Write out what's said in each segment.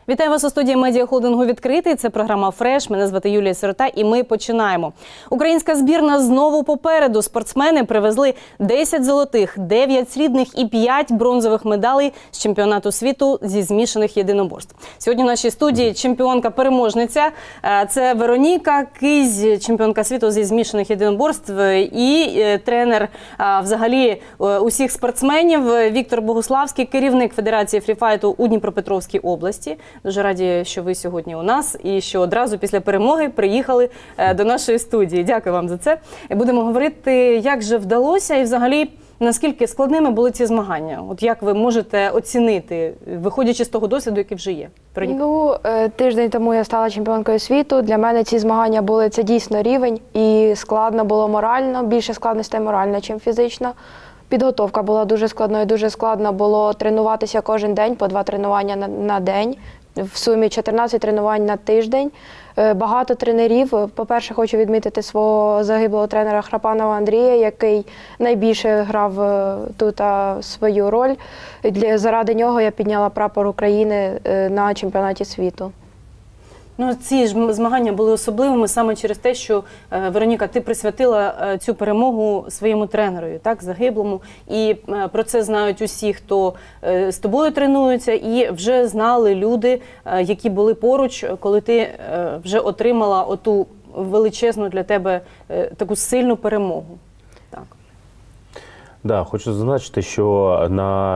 Вітаю вас у студії медіахолдингу «Відкритий». Це програма «Фреш». Мене звати Юлія Сирота і ми починаємо. Українська збірна знову попереду. Спортсмени привезли 10 золотих, 9 срібних і 5 бронзових медалей з чемпіонату світу зі змішаних єдиноборств. Сьогодні в нашій студії чемпіонка-переможниця. Це Вероніка Кизь, чемпіонка світу зі змішаних єдиноборств і тренер взагалі усіх спортсменів Віктор Богуславський, керівник Федерації фріфайту у Дніпропетровській області. Дуже раді, що ви сьогодні у нас і що одразу після перемоги приїхали до нашої студії. Дякую вам за це. Будемо говорити, як же вдалося і взагалі наскільки складними були ці змагання. От як ви можете оцінити, виходячи з того досвіду, який вже є? Тиждень тому я стала чемпіонкою світу. Для мене ці змагання були, це дійсно рівень. І складно було морально, більше складностей морально, ніж фізично. Підготовка була дуже складною, дуже складно було тренуватися кожен день, по 2 тренування на день. В сумі 14 тренувань на тиждень. Багато тренерів. По-перше, хочу відмітити свого загиблого тренера Храпанова Андрія, який найбільше грав тут свою роль. Заради нього я підняла прапор України на чемпіонаті світу. Ці ж змагання були особливими саме через те, що, Вероніка, ти присвятила цю перемогу своєму тренерові, так, загиблому. І про це знають усі, хто з тобою тренується, і вже знали люди, які були поруч, коли ти вже отримала оту величезну для тебе таку сильну перемогу. Так. Да, хочу зазначити, що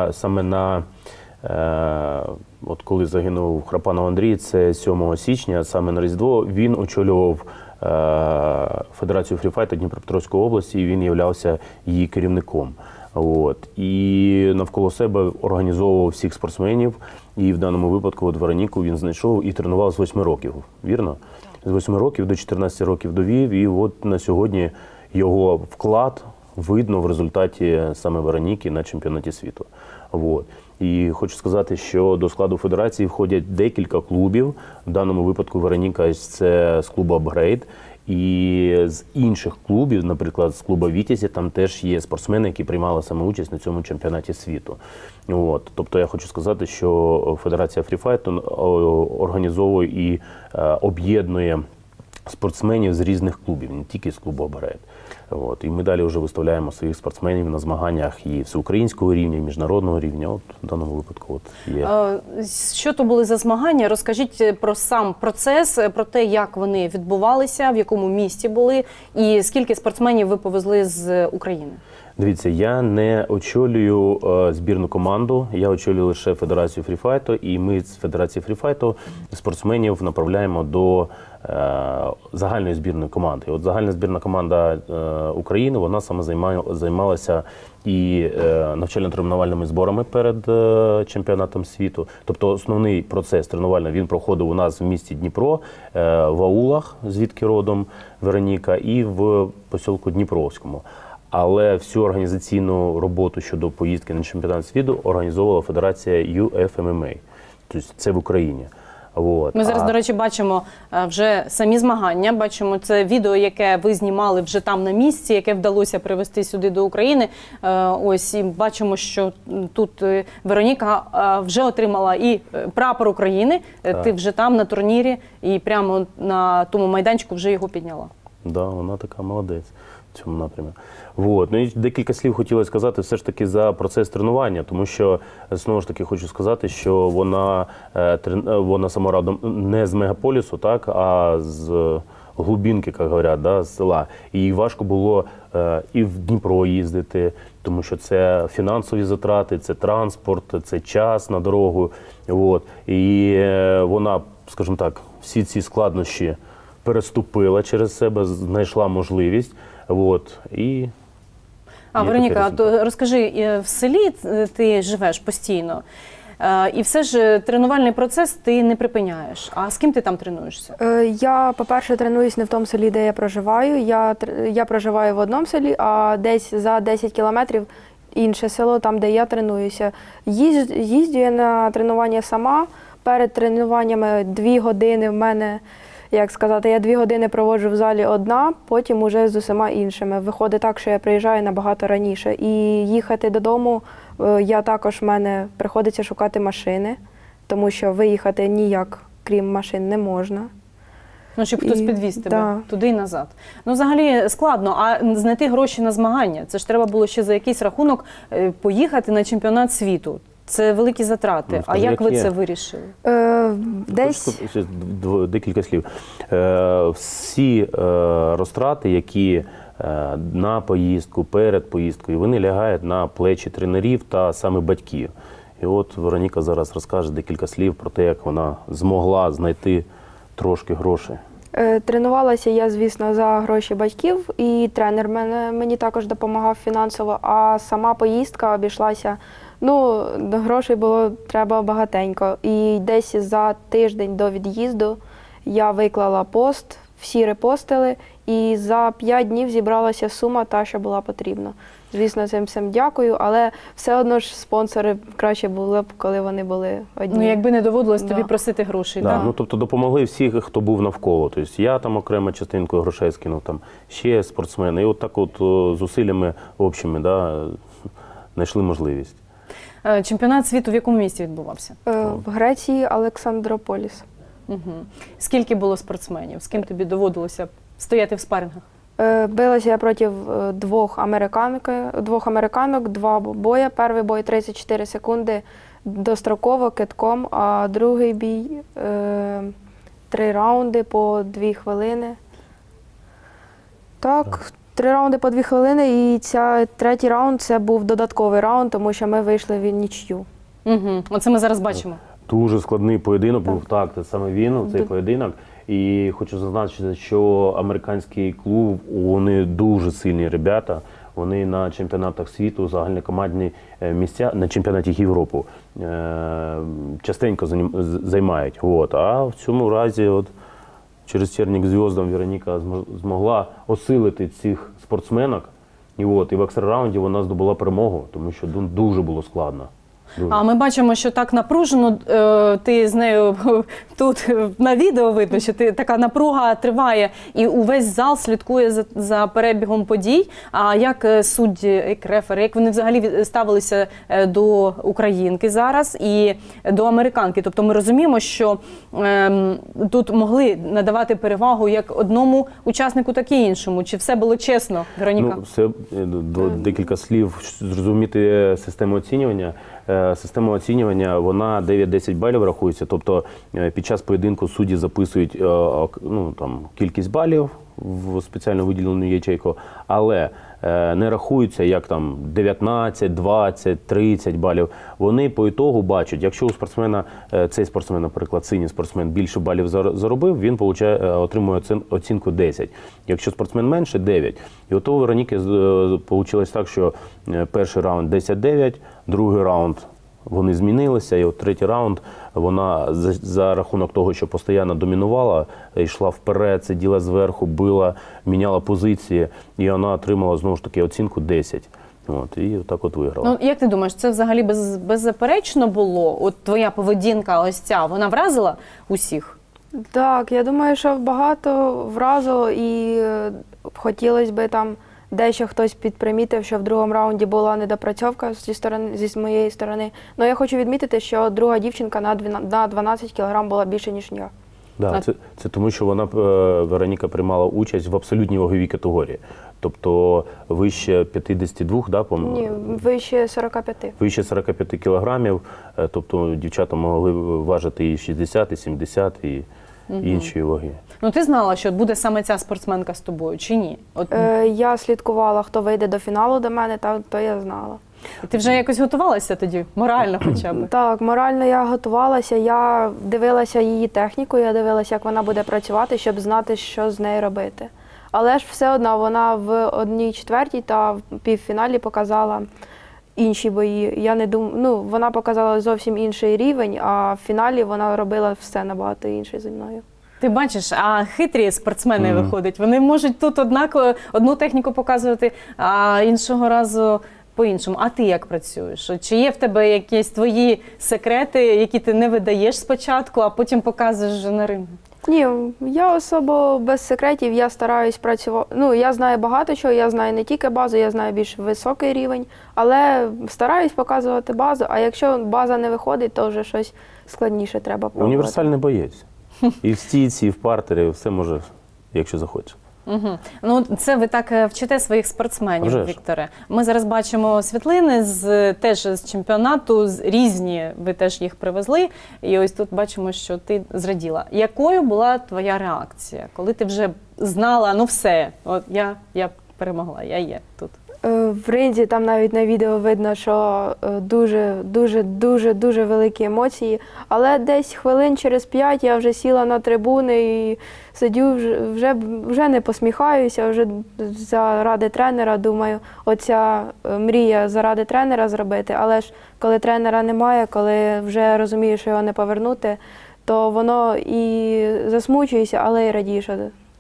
от коли загинув Храпанов Андрій, це 7 січня, саме на Різдво, він очолював Федерацію фріфайту Дніпропетровської області, і він являвся її керівником. І навколо себе організовував всіх спортсменів, і в даному випадку Вероніку він знайшов і тренував з 8 років, вірно? З 8 років до 14 років довів, і от на сьогодні його вклад видно в результаті саме Вероніки на чемпіонаті світу. І хочу сказати, що до складу федерації входять декілька клубів. В даному випадку Вероніка – це з клубу «Апгрейд». І з інших клубів, наприклад, з клубу «Вітязі», там теж є спортсмени, які приймали саме участь на цьому чемпіонаті світу. Тобто я хочу сказати, що Федерація фріфайту організовує і об'єднує спортсменів з різних клубів, не тільки з клубу «Апгрейд». І ми далі вже виставляємо своїх спортсменів на змаганнях і всеукраїнського рівня, і міжнародного рівня. В даному випадку є. Що то були за змагання? Розкажіть про сам процес, про те, як вони відбувалися, в якому місті були, і скільки спортсменів ви повезли з України? Дивіться, я не очолюю збірну команду, я очолюю лише Федерацію фріфайту, і ми з Федерації фріфайту спортсменів направляємо до загальної збірної команди. От загальна збірна команда України, вона саме займалася і навчально-тренувальними зборами перед чемпіонатом світу. Тобто основний процес тренувальний, він проходив у нас в місті Дніпро, в аулах, звідки родом Вероніка, і в поселку Дніпровському. Але всю організаційну роботу щодо поїздки на чемпіонат світу організовувала Федерація UFMMA. Тобто це в Україні. Ми зараз, до речі, бачимо вже самі змагання, бачимо це відео, яке ви знімали вже там на місці, яке вдалося привезти сюди до України. І бачимо, що тут Вероніка вже отримала і прапор України, ти вже там на турнірі і прямо на тому майданчику вже його підняла. Так, вона така молодець в цьому напрямі. І декілька слів хотіла сказати все ж таки за процес тренування, тому що, знову ж таки, хочу сказати, що вона сама родом не з мегаполісу, так, а з глубинки, як говорять, да, з села. І їй важко було і в Дніпро їздити, тому що це фінансові затрати, це транспорт, це час на дорогу. І вона, скажімо так, всі ці складнощі переступила через себе, знайшла можливість. Вероніка, розкажи, в селі ти живеш постійно, і все ж тренувальний процес ти не припиняєш. А з ким ти там тренуєшся? Я, по-перше, тренуюсь не в тому селі, де я проживаю. Я проживаю в одному селі, а десь за 10 кілометрів інше село, там, де я тренуюся. Їздю я на тренування сама. Перед тренуваннями 2 години в мене, як сказати, я 2 години проводжу в залі одна, потім уже з усіма іншими. Виходить так, що я приїжджаю набагато раніше. І їхати додому, в мене приходиться шукати машини. тому що виїхати ніяк, крім машин, не можна. Ну, щоб хтось підвіз тебе да. туди і назад. Ну, взагалі складно, а знайти гроші на змагання, це ж треба було ще за якийсь рахунок поїхати на чемпіонат світу. Це великі затрати. Ну, а як ви це вирішили? Десь... Ще декілька слів. Всі розтрати, які на поїздку, перед поїздкою, вони лягають на плечі тренерів та саме батьків. І от Вероніка зараз розкаже декілька слів про те, як вона змогла знайти трошки грошей. Тренувалася я, звісно, за гроші батьків, і тренер мені також допомагав фінансово, а сама поїздка обійшлася, ну, грошей було треба багатенько. І десь за тиждень до від'їзду я виклала пост, всі репостили, і за 5 днів зібралася сума та, що була потрібна. Звісно, цим всім дякую, але все одно ж спонсори краще було б, коли вони були одні. Ну, якби не доводилось тобі просити грошей. Да. Так? Ну, тобто допомогли всі, хто був навколо. Тобто я там окремо частинку грошей скинув, там ще спортсмени. І от так от зусиллями общими, да, знайшли можливість. Чемпіонат світу в якому місті відбувався? В Греції, Олександрополіс. Угу. Скільки було спортсменів? З ким тобі доводилося стояти в спарингах? Билася я проти двох американок, 2 бої. Перший бой 34 секунди достроково, кидком, а другий бій 3 раунди по 2 хвилини. Так, 3 раунди по 2 хвилини, і третій раунд це був додатковий раунд, тому що ми вийшли в нічию. Угу. Оце ми зараз бачимо. Дуже складний поєдинок був, так, це саме він, цей поєдинок. І хочу зазначити, що американський клуб, вони дуже сильні ребята. Вони на чемпіонатах світу, загальнокомандні місця, на чемпіонаті Європи частенько займають. От. А в цьому разі от, через терник зв'яздам Вероніка змогла осилити цих спортсменок. І в екстра-раунді вона здобула перемогу, тому що дуже було складно. Дуже. А ми бачимо, що так напружено, ти з нею тут на відео видно, що така напруга триває, і увесь зал слідкує за перебігом подій. А як судді, як рефери, як вони взагалі ставилися до українки зараз і до американки? Тобто ми розуміємо, що тут могли надавати перевагу як одному учаснику, так і іншому. Чи все було чесно, Вероніка? Ну, все, декілька слів, зрозуміти систему оцінювання. Система оцінювання, вона 9-10 балів рахується, тобто під час поєдинку судді записують кількість балів в спеціально виділену ячейку, але не рахуються як там 19, 20, 30 балів. Вони по ітогу бачать, якщо у спортсмена, цей спортсмен, наприклад, синій спортсмен більше балів заробив, він отримує оцінку 10. Якщо спортсмен менше – 9. І от у Вероніки вийшло так, що перший раунд 10-9, другий раунд вони змінилися, і от третій раунд вона за рахунок того, що постійно домінувала, йшла вперед, сиділа зверху, била, міняла позиції, і вона отримала, знову ж таки, оцінку 10. От, і так от виграла. Ну, як ти думаєш, це взагалі беззаперечно було? От твоя поведінка ось ця, вона вразила усіх? Так, я думаю, що багато вразило, і хотілося б там дещо хтось підпримітив, що в другому раунді була недопрацьовка зі моєї сторони. Ну, я хочу відмітити, що друга дівчинка на 12 кг була більше, ніж я. Да, це тому, що Вероніка приймала участь в абсолютній ваговій категорії. Тобто вище 52, да, по-моєму? Ні, вище 45. Вище 45 кілограмів, тобто дівчата могли важити і 60, і 70, і інші ваги. Ну, ти знала, що буде саме ця спортсменка з тобою, чи ні? Я слідкувала, хто вийде до фіналу до мене, то я знала. І ти вже якось готувалася тоді? Морально хоча б? Так, морально я готувалася. Я дивилася її техніку, я дивилася, як вона буде працювати, щоб знати, що з нею робити. Але ж все одно вона в 1/4 та в півфіналі показала інші бої. Я не думаю, вона показала зовсім інший рівень, а в фіналі вона робила все набагато інше зі мною. Ти бачиш, а хитрі спортсмени виходять. Вони можуть тут однаково одну техніку показувати, а іншого разу по-іншому. А ти як працюєш? Чи є в тебе якісь твої секрети, які ти не видаєш спочатку, а потім показуєш вже на рингу? Ні, я особо без секретів, я стараюсь працювати. Ну, я знаю багато чого, я знаю не тільки базу, я знаю більш високий рівень, але стараюсь показувати базу, а якщо база не виходить, то вже щось складніше треба пробувати. Універсальний боєць. І в стійці, і в партері, все може, якщо захоче. Угу. Ну, це ви так вчите своїх спортсменів, Вже ж. Вікторе. Ми зараз бачимо світлини теж з чемпіонату, різні, ви теж їх привезли. І ось тут бачимо, що ти зраділа. Якою була твоя реакція, коли ти вже знала, ну все, от я перемогла, я є тут? В ринзі там навіть на відео видно, що дуже великі емоції. Але десь хвилин через 5 я вже сіла на трибуни і сидю, вже не посміхаюся, вже заради тренера думаю, оця мрія заради тренера зробити. Але ж коли тренера немає, коли вже розумієш, що його не повернути, то воно і засмучуєшся, але й радієш.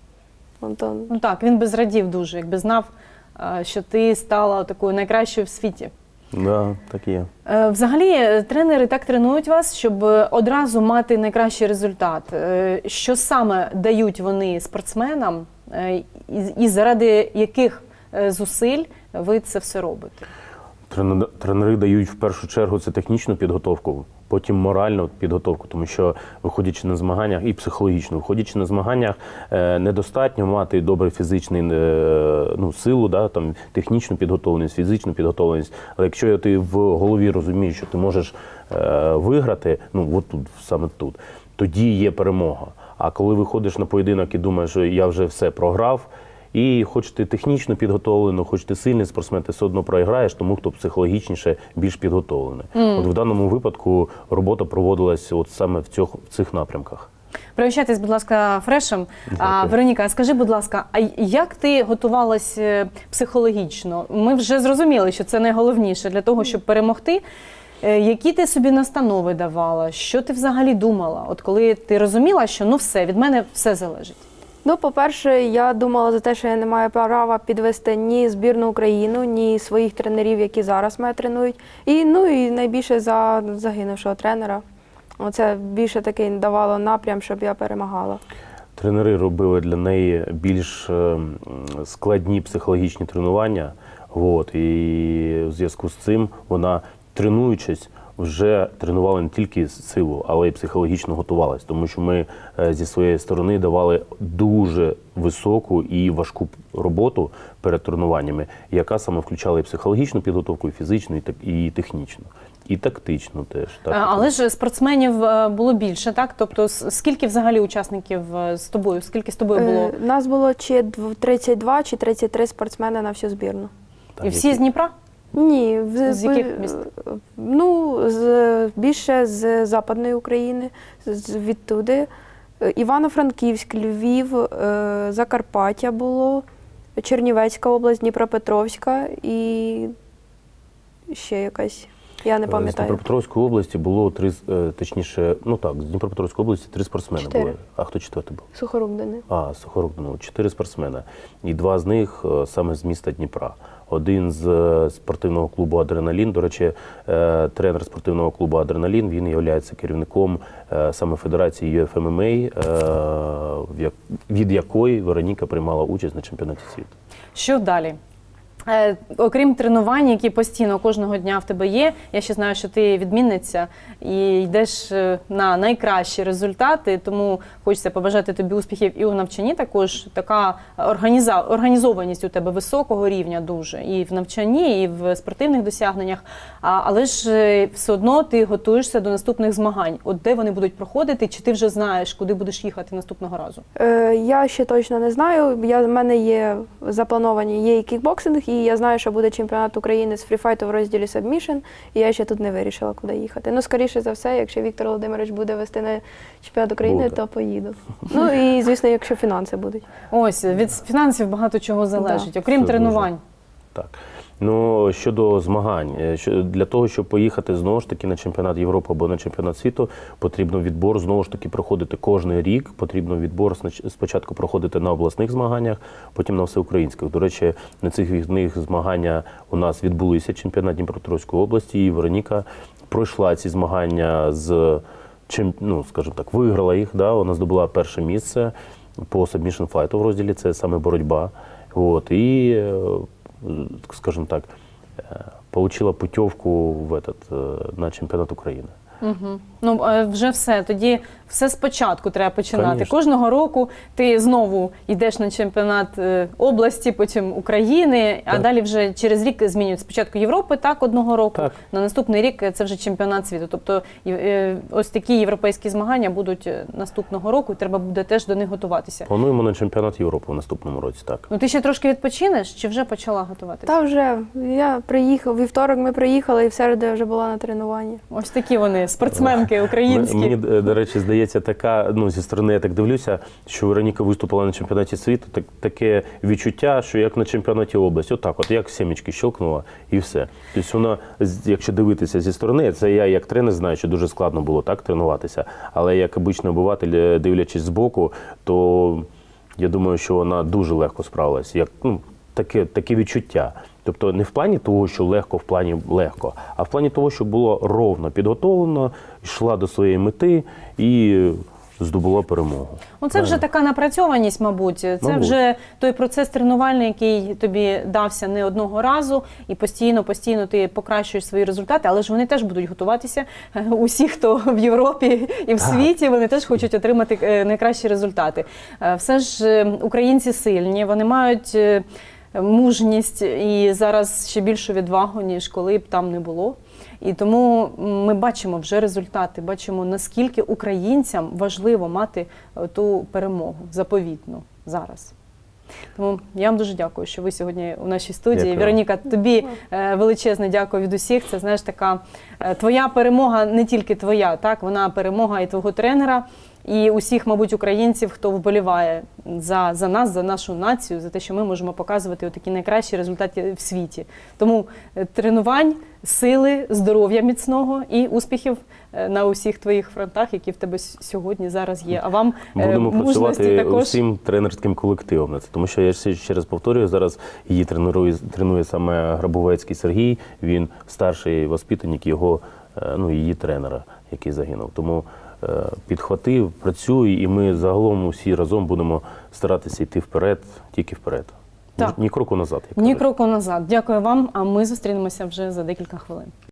Ну так, він би зрадів дуже, якби знав, що ти стала такою найкращою в світі. Да, так і є. Взагалі, тренери так тренують вас, щоб одразу мати найкращий результат. Що саме дають вони спортсменам і заради яких зусиль ви це все робите? Тренери дають в першу чергу це технічну підготовку, потім моральну підготовку, тому що виходячи на змаганнях і психологічно, виходячи на змаганнях, недостатньо мати добру фізичну силу, да, там, технічну підготовленість, фізичну підготовленість. Але якщо ти в голові розумієш, що ти можеш виграти, от тут, саме тут, тоді є перемога. А коли виходиш на поєдинок і думаєш, що я вже все програв, і хоч ти технічно підготовлено, хоч ти сильний спортсмен, ти все одно програєш тому, хто психологічніше більш підготовлений. От в даному випадку робота проводилась от саме в цих напрямках. Привчайтесь, будь ласка, фрешем. Вероніка, скажи, будь ласка, а як ти готувалась психологічно? Ми вже зрозуміли, що це найголовніше для того, щоб перемогти. Які ти собі настанови давала? Що ти взагалі думала? От коли ти розуміла, що все, від мене все залежить. Ну, по-перше, я думала за те, що я не маю права підвести ні збірну Україну, ні своїх тренерів, які зараз мене тренують. І найбільше за загинувшого тренера. Оце більше таки давало напрям, щоб я перемагала. Тренери робили для неї більш складні психологічні тренування. І в зв'язку з цим вона, тренуючись, вже тренували не тільки силу, але й психологічно готувалися. Тому що ми зі своєї сторони давали дуже високу і важку роботу перед тренуваннями, яка саме включала і психологічну підготовку, і фізичну, і технічну. І тактично теж. Але ж спортсменів було більше, так? Тобто скільки взагалі учасників з тобою? Скільки з тобою було? Нас було чи 32, чи 33 спортсмени на всю збірну. І всі з Дніпра? Ні. З яких міст? Більше з Западної України, відтуди. Івано-Франківськ, Львів, Закарпаття було, Чернівецька область, Дніпропетровська і ще якась. Я не пам'ятаю. З Дніпропетровської області було з Дніпропетровської області 3 спортсмени 4. були. А хто четвертий був? Сухорук Денис. Сухорук Денис. 4 спортсмени. І 2 з них саме з міста Дніпра. Один з спортивного клубу «Адреналін». До речі, тренер спортивного клубу «Адреналін», він є керівником саме Федерації UFMMA, від якої Вероніка приймала участь на чемпіонаті світу. Що далі? Окрім тренувань, які постійно кожного дня в тебе є, я ще знаю, що ти відмінниця і йдеш на найкращі результати, тому хочеться побажати тобі успіхів і у навчанні також. Така організованість у тебе високого рівня дуже і в навчанні, і в спортивних досягненнях, але ж все одно ти готуєшся до наступних змагань. От де вони будуть проходити, чи ти вже знаєш, куди будеш їхати наступного разу? Я ще точно не знаю. В мене є заплановані і кікбоксинг, і я знаю, що буде чемпіонат України з фріфайту в розділі Submission, і я ще тут не вирішила, куди їхати. Скоріше за все, якщо Віктор Володимирович буде вести на чемпіонат України, то поїду. І, звісно, якщо фінанси будуть. Ось, від фінансів багато чого залежить, окрім тренувань. Так. Щодо змагань, для того, щоб поїхати знову ж таки на чемпіонат Європи або на чемпіонат світу, потрібно відбор знову ж таки проходити кожен рік. Потрібно відбор спочатку проходити на обласних змаганнях, потім на всеукраїнських. До речі, на цих вихідних змагання у нас відбулися чемпіонат Дніпропетровської області, і Вероніка пройшла ці змагання з ну, скажімо так, виграла їх, да, вона здобула перше місце по submission fight в розділі, це саме боротьба. От, і, скажімо так, отримала путівку на чемпіонат України. Угу. Ну, вже все. Тоді все спочатку треба починати. Конечно. Кожного року ти знову йдеш на чемпіонат області, потім України, а далі вже через рік змінюють спочатку Європи, так, одного року. Так. На наступний рік це вже чемпіонат світу. Тобто ось такі європейські змагання будуть наступного року, і треба буде теж до них готуватися. Плануємо на чемпіонат Європи в наступному році, так. Ну, ти ще трошки відпочинеш, чи вже почала готуватися? Та вже, я приїхав, вівторок ми приїхали, і в середу я вже була на тренуванні. Ось такі вони, спортсменки українські. Мені, до речі, здається, така, ну, зі сторони я так дивлюся, що Вероніка виступила на чемпіонаті світу, таке відчуття, що як на чемпіонаті області, отак, от як сімечки щелкнула і все. Тобто вона, якщо дивитися зі сторони, це я як тренер знаю, що дуже складно було так тренуватися, але як обичний обиватель, дивлячись збоку, то я думаю, що вона дуже легко справилась. Як, ну, таке відчуття. Тобто не в плані того, що легко, в плані легко, а в плані того, що було ровно підготовлено, йшла до своєї мети і здобула перемогу. Це вже така напрацьованість, мабуть. Це вже той процес тренувальний, який тобі дався не одного разу, і постійно ти покращуєш свої результати, але ж вони теж будуть готуватися. Усі, хто в Європі і в світі, вони теж хочуть отримати найкращі результати. Все ж українці сильні, вони мають мужність і зараз ще більшу відвагу, ніж коли б там не було. І тому ми бачимо вже результати, бачимо, наскільки українцям важливо мати ту перемогу заповітну зараз. Тому я вам дуже дякую, що ви сьогодні у нашій студії. Дякую. Вероніка, тобі величезне дякую від усіх. Це, знаєш, така твоя перемога, не тільки твоя, так? Вона перемога і твого тренера, і усіх, мабуть, українців, хто вболіває за нас, за нашу націю, за те, що ми можемо показувати такі найкращі результати в світі. Тому тренувань, сили, здоров'я міцного і успіхів на усіх твоїх фронтах, які в тебе сьогодні, зараз є. А вам будемо мужності працювати також. усім тренерським колективом на це. Тому що я ще раз повторюю, зараз її тренує саме Грабовецький Сергій, він старший воспитанник її тренера, який загинув. Тому підхватив, працює, і ми загалом усі разом будемо старатися йти вперед, тільки вперед. Так. Ні кроку назад. Ні кроку назад. Дякую вам, а ми зустрінемося вже за декілька хвилин.